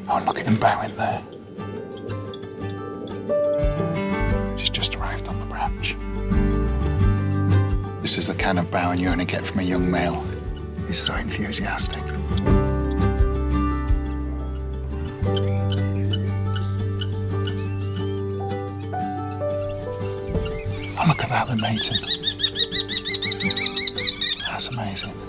Oh, look at him bowing there. She's just arrived on the branch. This is the kind of bowing you only get from a young male. He's so enthusiastic. Oh, look at that, they're mating. That's amazing.